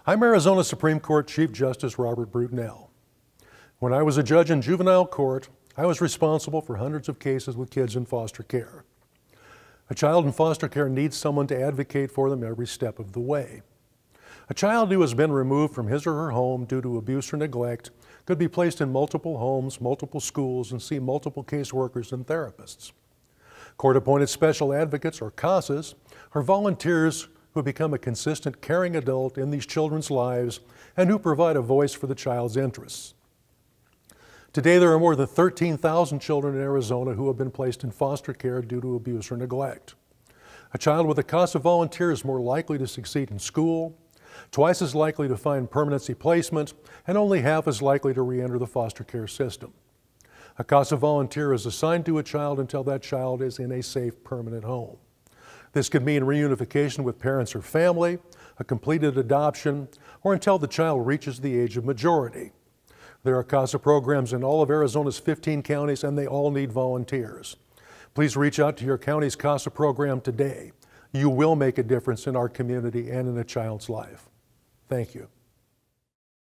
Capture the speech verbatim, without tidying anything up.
I'm Arizona Supreme Court Chief Justice Robert Brutinel. When I was a judge in juvenile court, I was responsible for hundreds of cases with kids in foster care. A child in foster care needs someone to advocate for them every step of the way. A child who has been removed from his or her home due to abuse or neglect could be placed in multiple homes, multiple schools, and see multiple caseworkers and therapists. Court-appointed special advocates, or CASAs, are volunteers who become a consistent, caring adult in these children's lives and who provide a voice for the child's interests. Today, there are more than thirteen thousand children in Arizona who have been placed in foster care due to abuse or neglect. A child with a CASA volunteer is more likely to succeed in school, twice as likely to find permanency placement, and only half as likely to re-enter the foster care system. A CASA volunteer is assigned to a child until that child is in a safe, permanent home. This could mean reunification with parents or family, a completed adoption, or until the child reaches the age of majority. There are CASA programs in all of Arizona's fifteen counties, and they all need volunteers. Please reach out to your county's CASA program today. You will make a difference in our community and in a child's life. Thank you.